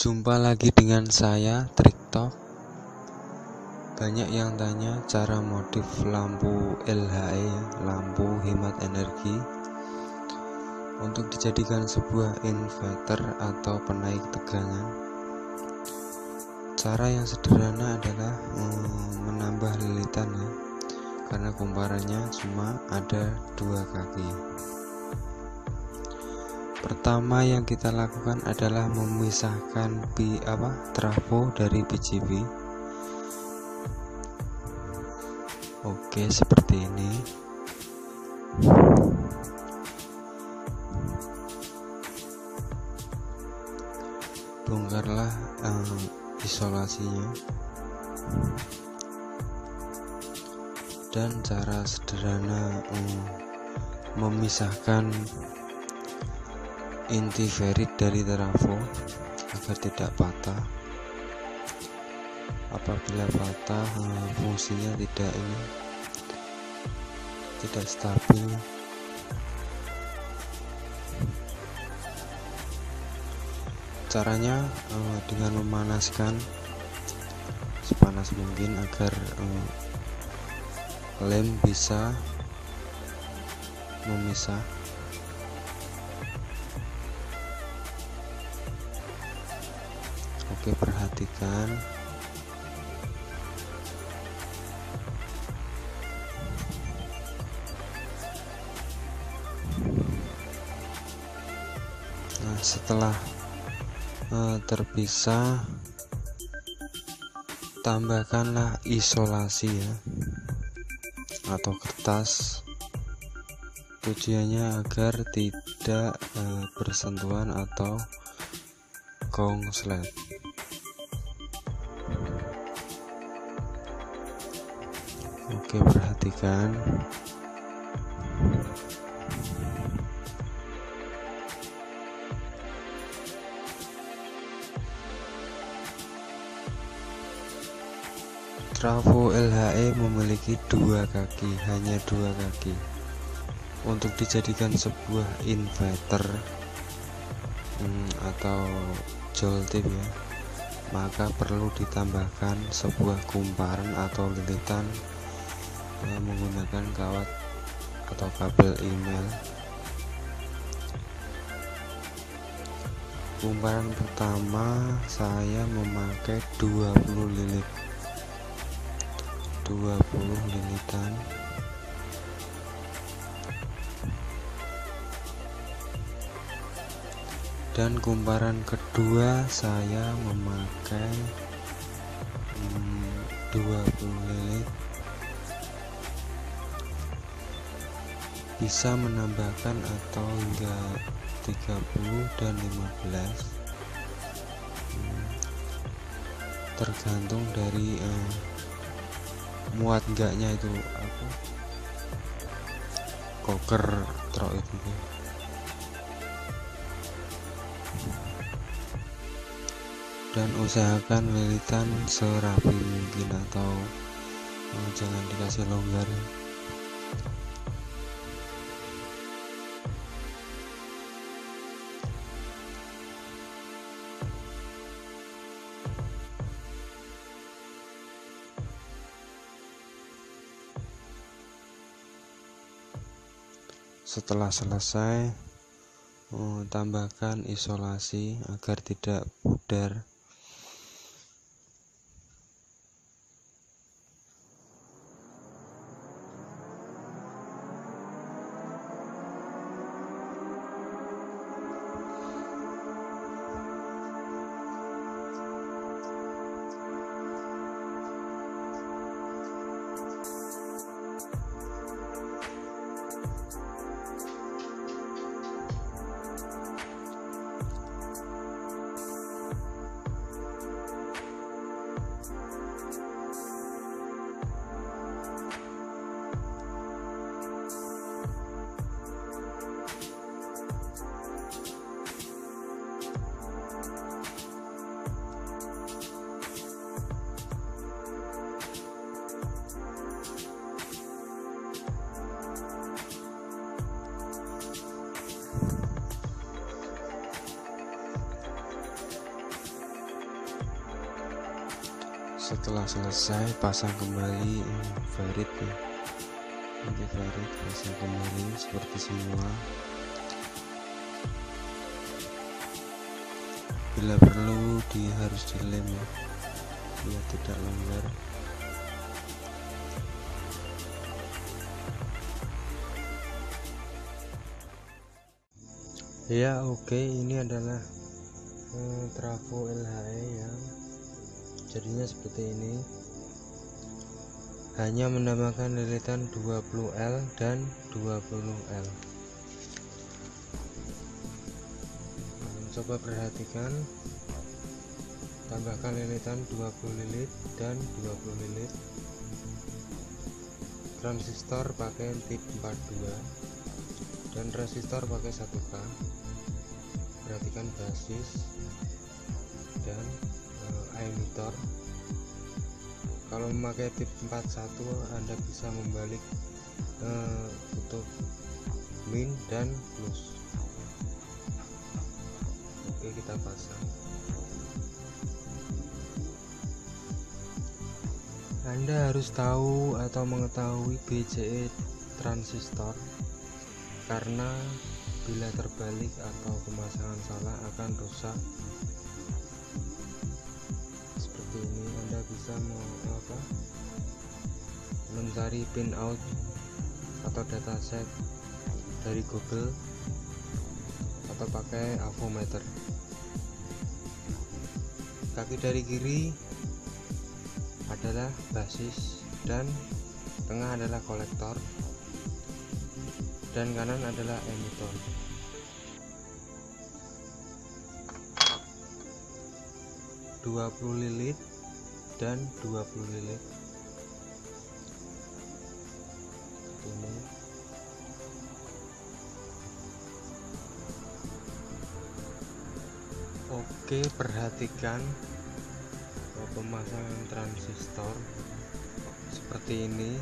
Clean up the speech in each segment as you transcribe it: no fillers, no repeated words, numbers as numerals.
Jumpa lagi dengan saya, Triktok. Banyak yang tanya cara modif lampu LHE, lampu hemat energi, untuk dijadikan sebuah inverter atau penaik tegangan. Cara yang sederhana adalah menambah lilitan ya, karena kumparannya cuma ada 2 kaki. Pertama yang kita lakukan adalah memisahkan trafo dari PCB. Oke, seperti ini. Bongkarlah isolasinya. Dan cara sederhana memisahkan inti ferit dari trafo agar tidak patah. Apabila patah, fungsinya tidak stabil. Caranya dengan memanaskan sepanas mungkin agar lem bisa memisah. Oke, perhatikan. Nah, setelah terpisah, tambahkanlah isolasi ya, atau kertas. Tujuannya agar tidak bersentuhan atau kongslet. Oke, perhatikan. Trafo LHE memiliki 2 kaki, hanya 2 kaki. Untuk dijadikan sebuah inverter atau joltip ya, maka perlu ditambahkan sebuah kumparan atau lilitan menggunakan kawat atau kabel email. Kumparan pertama saya memakai 20 lilitan. Dan kumparan kedua saya memakai 20 lilit. Bisa menambahkan atau hingga 30 dan 15, tergantung dari muat enggaknya itu koker truk itu. Dan usahakan lilitan serapi mungkin, atau jangan dikasih longgar. Setelah selesai, tambahkan isolasi agar tidak pudar. Setelah selesai, pasang kembali invalid ya. Invalid, pasang kembali seperti semula. Bila perlu harus dilem ya, biar tidak longgar. Ya oke, ini adalah trafo LHE ya. Jadinya seperti ini, hanya menambahkan lilitan 20L dan 20L. Coba perhatikan, tambahkan lilitan 20 lilit dan 20 lilit. Transistor pakai tip 42 dan resistor pakai 1K. Perhatikan basis dan emitor. Kalau memakai tip 41 Anda bisa membalik kutub min dan plus. Oke, kita pasang. Anda harus tahu atau mengetahui BCE transistor, karena bila terbalik atau pemasangan salah akan rusak. Seperti ini, Anda bisa mencari pin out atau dataset dari Google atau pakai avometer. Kaki dari kiri adalah basis dan tengah adalah kolektor dan kanan adalah emitor. Dua 20 lilit dan 20 lilit. Ini oke, perhatikan pemasangan transistor seperti ini.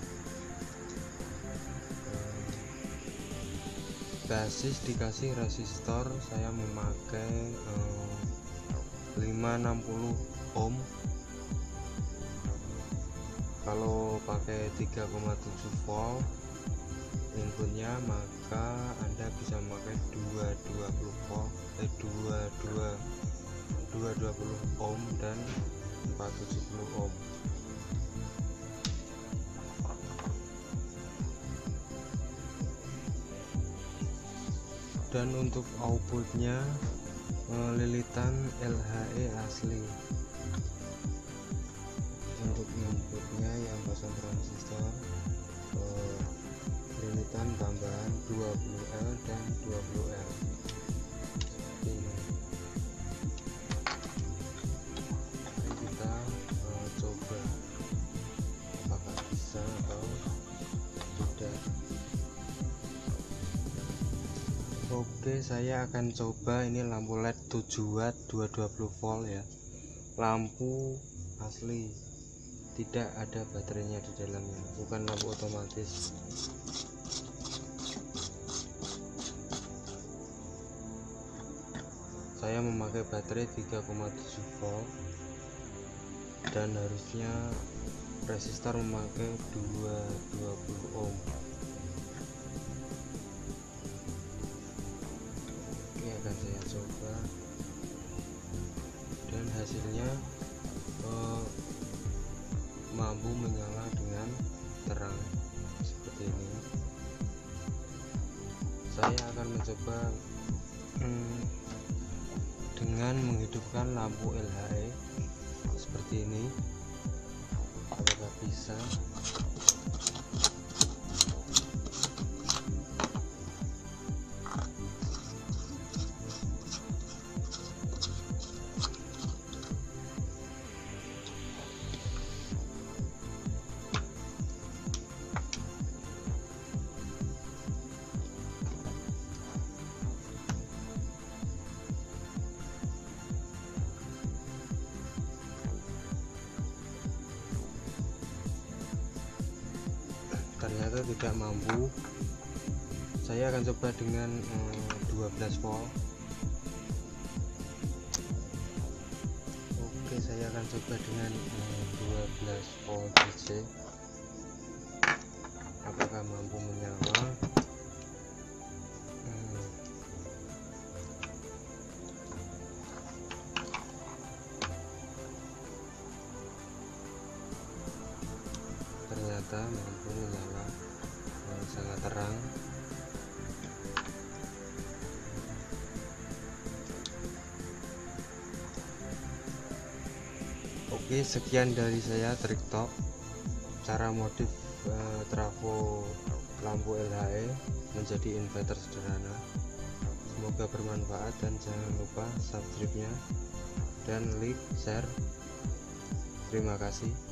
Basis dikasih resistor, saya memakai 560 ohm. Kalau pakai 3,7 volt inputnya, maka Anda bisa memakai 220 volt 220 ohm dan 470 ohm. Dan untuk outputnya lilitan LHE asli. Untuk inputnya yang pasang transistor lilitan tambahan 20L dan 20L. Ini kita coba apakah bisa atau tidak. Oke, saya akan coba. Ini lampu LED 7 watt 220 volt ya, lampu asli, tidak ada baterainya di dalamnya, bukan lampu otomatis. Saya memakai baterai 3,7 volt dan harusnya resistor memakai 220 ohm. Oke, akan saya coba dan hasilnya mampu menyala dengan terang seperti ini. Saya akan mencoba dengan menghidupkan lampu LHE seperti ini, apakah bisa. Ternyata tidak mampu. Saya akan coba dengan 12 volt. Oke, Oke, saya akan coba dengan 12 volt DC. Apakah mampu menyala? Ternyata mampu menyala, sangat terang. Oke, sekian dari saya TrikTalk cara modif trafo lampu LHE menjadi inverter sederhana. Semoga bermanfaat dan jangan lupa subscribe-nya dan like, share. Terima kasih.